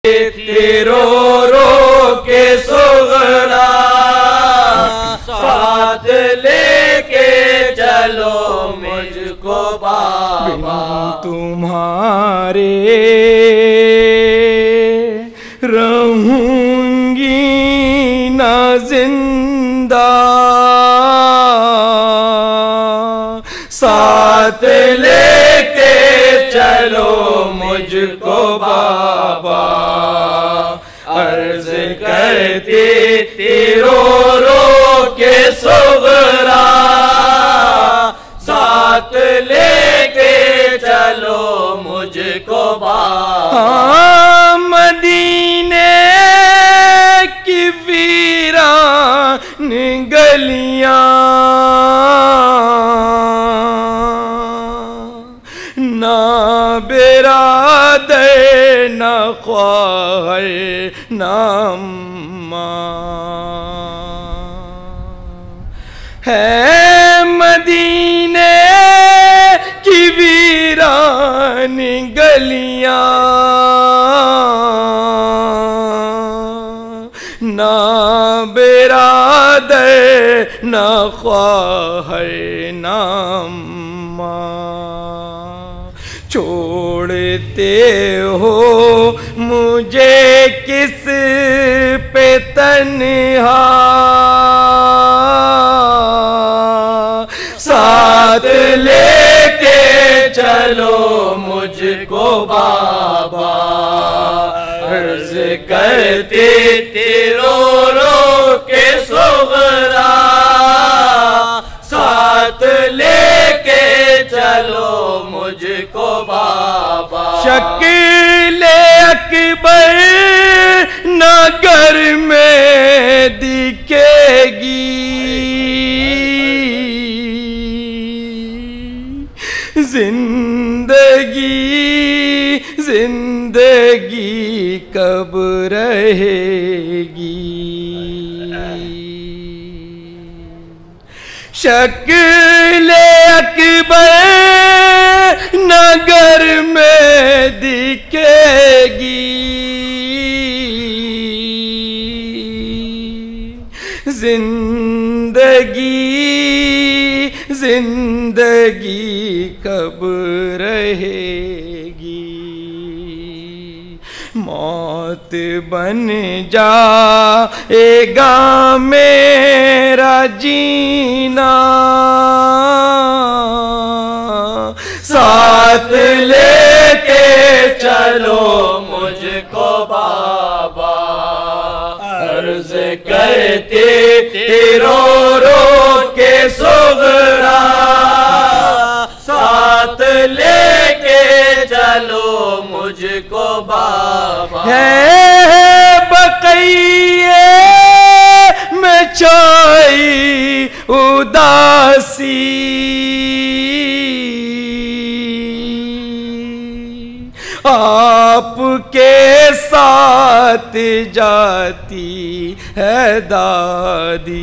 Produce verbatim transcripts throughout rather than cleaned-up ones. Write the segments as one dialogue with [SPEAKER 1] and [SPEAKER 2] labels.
[SPEAKER 1] رو رو کے سغرا ساتھ لے کے چلو مجھ کو بابا
[SPEAKER 2] تمہارے رہوں گی نہ زندہ
[SPEAKER 1] ساتھ لے کے چلو مجھ کو بابا عرض کرتی تھی رو رو کے سغرا ساتھ لے کے چلو مجھ کو بابا
[SPEAKER 2] مدینے کی ویران گلیاں نہ برادر نہ خواہر نہ اماں ہے مدینے کی ویران گلیاں نہ برادر نہ خواہر نہ اماں چھوڑتے ہو مجھے کس پہ تنہا
[SPEAKER 1] ساتھ لے کے چلو مجھ کو بابا عرض کرتی تھی رو رو کے سغرا ساتھ لے کے چلو مجھ کو بابا
[SPEAKER 2] شکل اکبر نہ گھر میں دکھے گی زندگی زندگی کب رہے گی شکل اکبر نگر میں دکھے گی زندگی زندگی کب رہے گی موت بن جائے گا میرا جینا
[SPEAKER 1] ساتھ لے کے چلو مجھ کو بابا عرض کرتی تھی رو رو کے سغرا ساتھ لے کے چلو مجھ کو بابا
[SPEAKER 2] ہے بقیے میں چھائی اداسی آپ کے ساتھ جاتی ہے دادی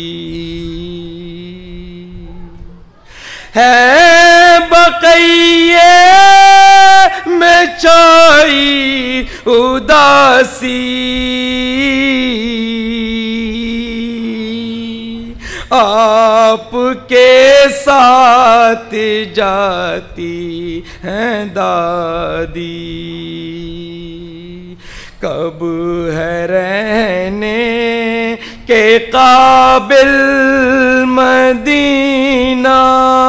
[SPEAKER 2] ہے بقیے میں چھائی اداسی آپ کے ساتھ جاتی ہیں دادی کب ہے رہنے کے قابل مدینہ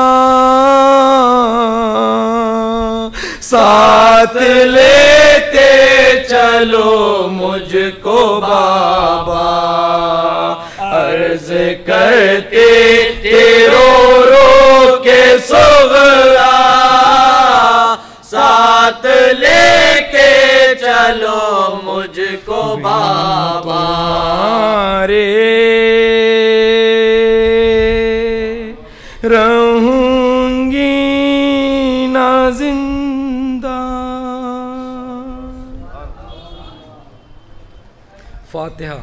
[SPEAKER 1] ساتھ لیتے چلو مجھ کو بابا عرض کرتی تھی رو رو کے سغرا ساتھ لے کے چلو مجھ کو بابا
[SPEAKER 2] رے رہوں گی نہ زندہ. فاتحہ.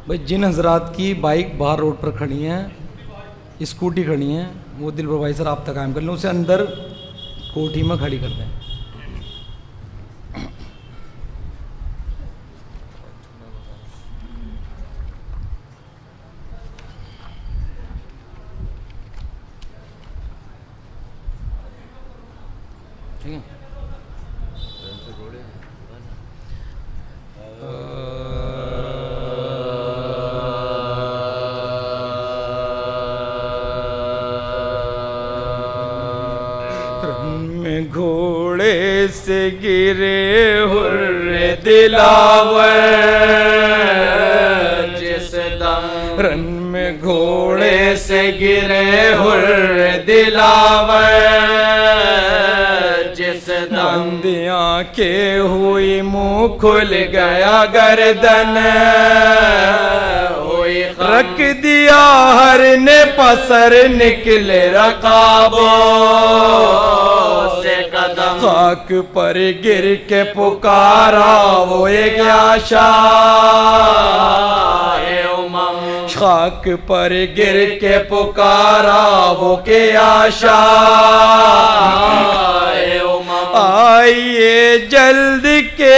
[SPEAKER 2] بھائی جن حضرات کی بائک باہر روڈ پر کھڑی ہیں، اسکوٹی کھڑی ہیں، وہ دلبر بھائی سے رابطہ قائم کر لیں، اسے اندر کوٹھی میں کھڑی کر دیں. ٹھیک ہے. گھوڑے سے گرے حر دلاور
[SPEAKER 1] جس دم
[SPEAKER 2] رن میں گھوڑے
[SPEAKER 1] سے گرے حر دلاور جس دم
[SPEAKER 2] بندیاں کے ہوئی منہ کھل گیا گردن
[SPEAKER 1] ہوئی
[SPEAKER 2] رکھ دیا ہر نے پسر نکلے رقابوں
[SPEAKER 1] سے قدم
[SPEAKER 2] خاک پر گر کے پکارا وہ ایک آشا
[SPEAKER 1] امم
[SPEAKER 2] خاک پر گر کے پکارا وہ کے آشا آئیے جلد کے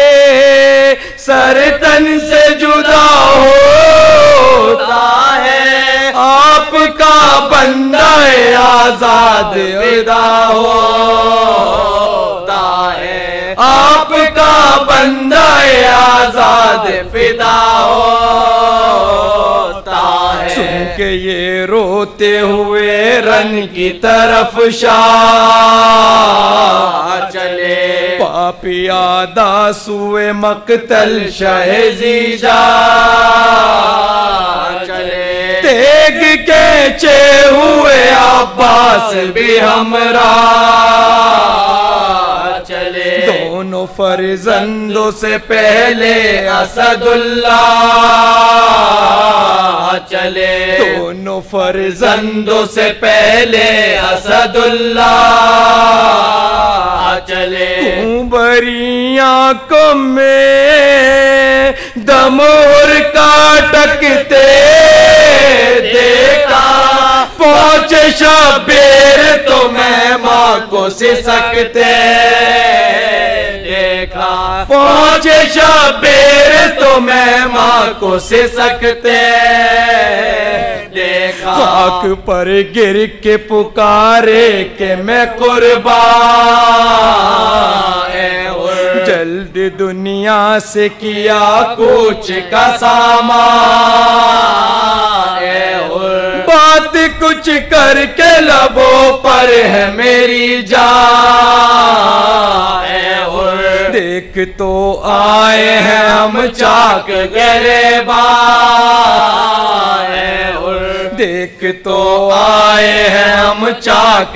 [SPEAKER 2] سر تن سے جدا ہوتا ہے آپ کا بندہ آزاد ودا ہوتا ہے آپ کا بندہ آزاد فدا ہوتا ہے. سن کے یہ روتے ہوئے رن کی طرف شاہ
[SPEAKER 1] چلے
[SPEAKER 2] پاپی آدھا سوئے مقتل شہزی جا
[SPEAKER 1] چلے
[SPEAKER 2] تیگ کینچے ہوئے عباس بھی ہمراہ
[SPEAKER 1] چلے
[SPEAKER 2] دونوں فرزندوں سے پہلے اسد اللہ
[SPEAKER 1] چلے
[SPEAKER 2] دونوں فرزندوں سے پہلے اسد اللہ
[SPEAKER 1] چلے
[SPEAKER 2] بری آنکھوں میں دمور کاٹکتے دیکھا پہنچے شبیر تو میں ماں کو سسکتے
[SPEAKER 1] دیکھا
[SPEAKER 2] پہنچے شبیر تو میں ماں کو سسکتے
[SPEAKER 1] دیکھا
[SPEAKER 2] خاک پر گر کے پکارے کہ میں قربان
[SPEAKER 1] اے حر
[SPEAKER 2] جلد دنیا سے کیا کوچ کا سامان
[SPEAKER 1] اے حر
[SPEAKER 2] بات کچھ کر کے لبوں پر ہے میری جان
[SPEAKER 1] اے حر
[SPEAKER 2] دیکھ تو آئے ہیں ہم چاک گریبان
[SPEAKER 1] اے حر
[SPEAKER 2] دیکھ تو آئے ہیں ہم چاک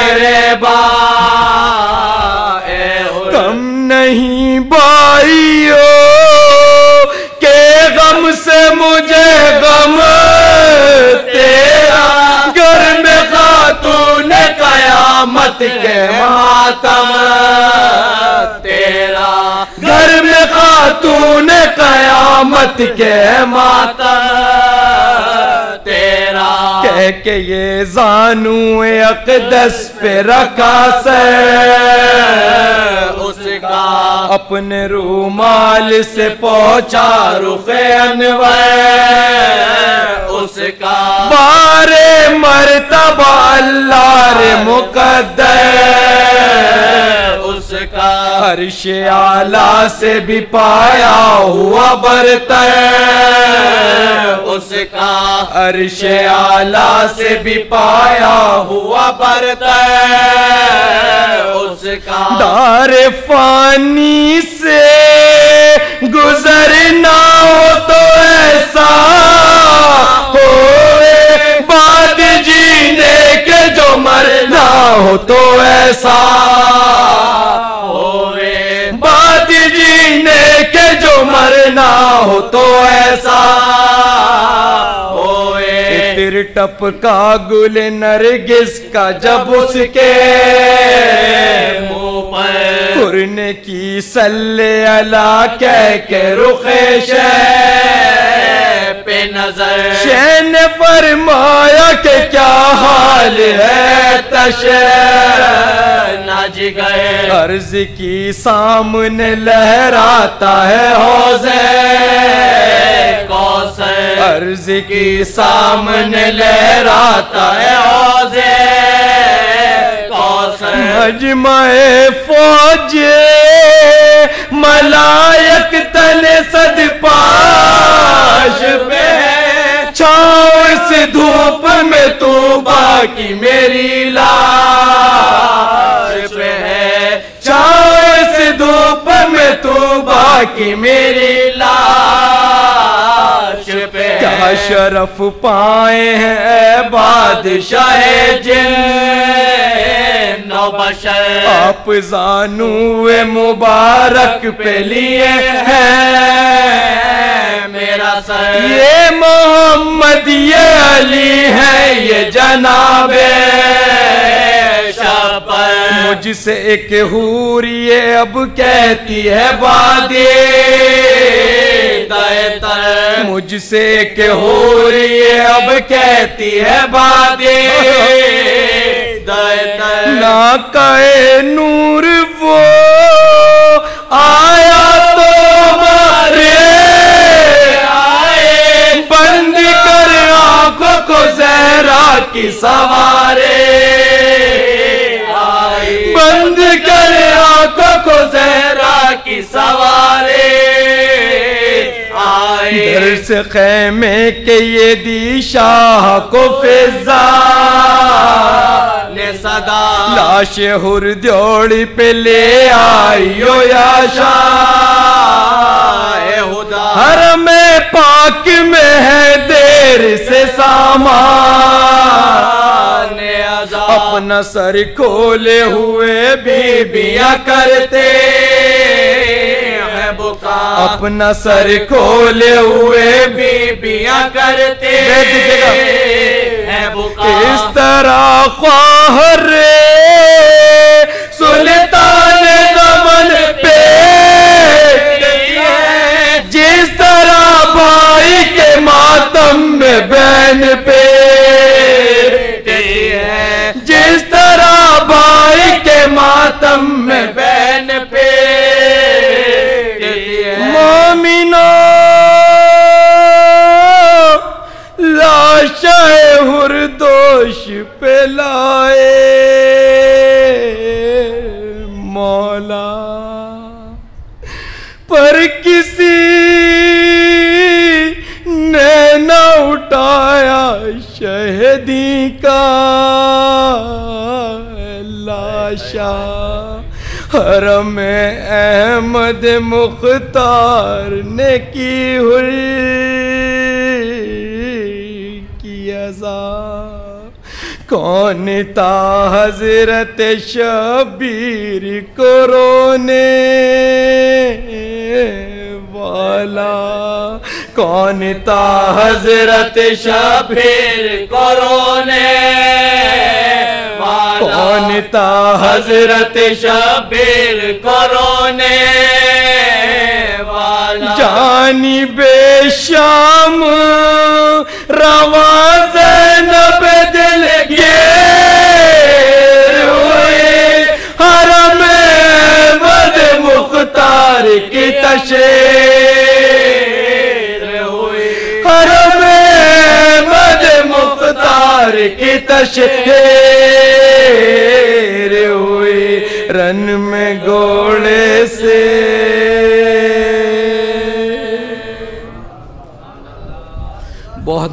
[SPEAKER 2] گریبان
[SPEAKER 1] اے حر
[SPEAKER 2] کم نہیں بھائیو کہ غم سے مجھے غم تیرا گھر میں خاتون قیامت کے ماتم
[SPEAKER 1] تیرا
[SPEAKER 2] گھر میں خاتون قیامت کے ماتم
[SPEAKER 1] تیرا
[SPEAKER 2] کہہ کے یہ زانو اقدس پہ رکھا سے
[SPEAKER 1] اس کا
[SPEAKER 2] اپنے رومال سے پہنچا رخ انور
[SPEAKER 1] اس کا
[SPEAKER 2] بارے مرتبہ اللہ رے مقدر
[SPEAKER 1] اس کا
[SPEAKER 2] عرش اعلیٰ سے بھی پایا ہوا برتر
[SPEAKER 1] اس کا
[SPEAKER 2] عرش اعلیٰ سے بھی پایا ہوا برتر
[SPEAKER 1] اس کا
[SPEAKER 2] دار فانی سے گزرنا ہو تو ایسا ہوئے بعد جینے کے جو مرنا ہو تو ایسا
[SPEAKER 1] ہوئے
[SPEAKER 2] بعد جینے کے جو مرنا ہو تو ایسا
[SPEAKER 1] ہوئے
[SPEAKER 2] تیر ٹپکا گل نرگس کا جب اس کے
[SPEAKER 1] منہ پر
[SPEAKER 2] پرنے کی صلی اللہ کہہ کے رخ شہ
[SPEAKER 1] پہ نظر
[SPEAKER 2] شہ نے فرمایا کہ کیا حال ہے تشے
[SPEAKER 1] نہ جگر
[SPEAKER 2] عرض کی سامنے لہراتا ہے حوضے
[SPEAKER 1] کوثر
[SPEAKER 2] عرض کی سامنے لہراتا ہے حوضے
[SPEAKER 1] کوثر
[SPEAKER 2] مجمع فوج ملائک تن صد پاش پہ چھاؤں اس دھوپ میں تو باقی میری لاش پہ ہے چھاؤں اس دھوپ میں تو باقی میری لاش پہ کیا شرف پائے ہیں بادشاہ جن
[SPEAKER 1] نو بشر
[SPEAKER 2] آپ زانو مبارک پہ لیے ہیں
[SPEAKER 1] میرا سر
[SPEAKER 2] یہ محمد یہ علی ہے یہ جناب
[SPEAKER 1] شاپر
[SPEAKER 2] مجھ سے ایک حور یہ اب کہتی ہے بادی
[SPEAKER 1] دائے تر
[SPEAKER 2] مجھ سے ایک حور یہ اب کہتی ہے بادی
[SPEAKER 1] دائے تر
[SPEAKER 2] ناکائے نور وہ آیا تو مارے آئے بند کر آنکھوں کو زہرا کی سوارے
[SPEAKER 1] آئی
[SPEAKER 2] بند کر آنکھوں کو زہرا
[SPEAKER 1] کی سوارے آئی
[SPEAKER 2] درس خیمے کے یہ دی شاہ کو فضا
[SPEAKER 1] نے صدا
[SPEAKER 2] لاش ہر دیوڑی پہ لے آئیو یا شاہ
[SPEAKER 1] خدا
[SPEAKER 2] حرم پاک میں ہے دیر سے سامان
[SPEAKER 1] نے عذاب
[SPEAKER 2] اپنا سر کھولے ہوئے بیبیاں کرتے
[SPEAKER 1] ہے بکا
[SPEAKER 2] اپنا سر کھولے ہوئے
[SPEAKER 1] بیبیاں کرتے
[SPEAKER 2] بیٹھ دیجیے گا
[SPEAKER 1] ہے بکا
[SPEAKER 2] اس طرح خواہر سلطان زمن پہ جس طرح بھائی کے ماتم میں بہن پہ جس طرح بھائی کے ماتم میں
[SPEAKER 1] بہن پہ
[SPEAKER 2] مومنو لاشہ ہردوش پہ لائے مولا پر کسی نے نہ اٹھایا شہدی کا لاشا حرم احمد مختار نے کی ہوئی کی عزا کون تا حضرت شبیر کو رونے والا کون تا حضرت شبیر
[SPEAKER 1] کو رونے والا
[SPEAKER 2] کون تا حضرت
[SPEAKER 1] شبیر کو رونے والا
[SPEAKER 2] جانی بے شام رواں زینب دل گیر ہوئے حرم احمد مختار کی تشہیر
[SPEAKER 1] ہوئے
[SPEAKER 2] حرم احمد مختار کی تشہیر ہوئی رن میں گھوڑے سے بہت